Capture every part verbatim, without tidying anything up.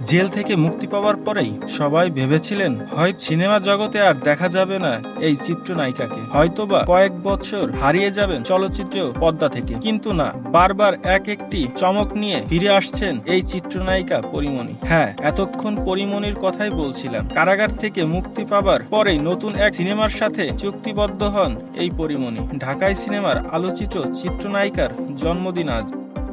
Jail থেকে মুক্তি পাওয়ার পরেই সবাই ভেবেছিলেন হয় সিনেমা জগতে আর দেখা যাবে না এই চিত্রনায়িকাকে, হয়তোবা কয়েক বছর হারিয়ে যাবেন চলচ্চিত্র পর্দা থেকে। কিন্তু না, বারবার এক একটি চমক নিয়ে ফিরে আসছেন এই চিত্রনায়িকা পরীমনি। হ্যাঁ, এতক্ষণ পরীমনির কথাই বলছিলাম। কারাগার থেকে মুক্তি পাবার পরেই নতুন এক সিনেমার সাথে চুক্তিবদ্ধ হন এই পরীমনি। ঢাকাই সিনেমার আলোচিত চিত্রনায়িকার জন্মদিন আজ।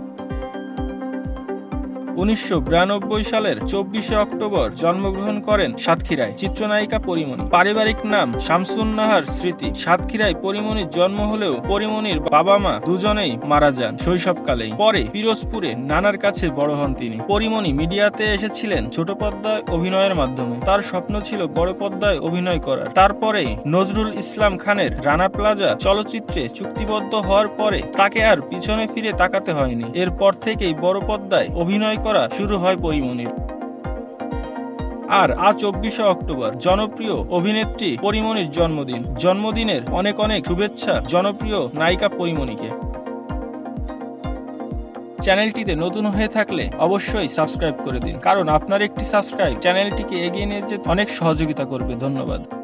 উনিশশো বিরানব্বই সালের চব্বিশে অক্টোবর জন্মগ্রহণ করেন সাতক্ষীরায় চিত্রনায়িকা পরীমনি। পারিবারিক নাম শামসুন নাহার স্মৃতি। সাতক্ষীরায় পরীমনির জন্ম হলেও পরীমনির বাবা মা দুজনেই মারা যান শৈশবকালেই। পরে পিরোজপুরে নানার কাছে বড় হন তিনি। পরীমনি মিডিয়াতে এসেছিলেন ছোট পর্দায় অভিনয়ের মাধ্যমে। তার স্বপ্ন ছিল বড় পর্দায় অভিনয় করার। তারপরে নজরুল ইসলাম খানের রানা প্লাজা চলচ্চিত্রে চুক্তিবদ্ধ হওয়ার পরে তাকে আর পিছনে ফিরে তাকাতে হয়নি। এরপর থেকেই বড় পর্দায় অভিনয় করা শুরু হয় পরীমনির। আর আজ চব্বিশে অক্টোবর জনপ্রিয় অভিনেত্রী পরীমনির জন্মদিন। জন্মদিনের অনেক অনেক শুভেচ্ছা জনপ্রিয় নায়িকা পরীমনিকে। চ্যানেলটিতে নতুন হয়ে থাকলে অবশ্যই সাবস্ক্রাইব করে দিন, কারণ আপনার একটি সাবস্ক্রাইব চ্যানেলটিকে এগিয়ে নিয়ে যেতে অনেক সহযোগিতা করবে। ধন্যবাদ।